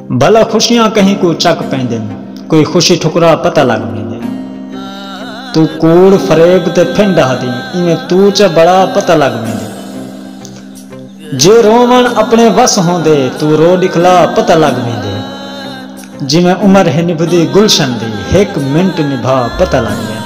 भला खुशियां कहीं को चक पैंदे, कोई खुशी ठुकरा पता लग पैंदे। तू कूड़ फरेब ते फिंड हदी, इवें तू च बड़ा पता लग पैंदे। जे रोवन अपने वस होंदे, तू रो दिखला पता लग पैंदे। जिवें उमर है निभदी गुलशन दी, एक मिनट निभा पता लग पैंदे।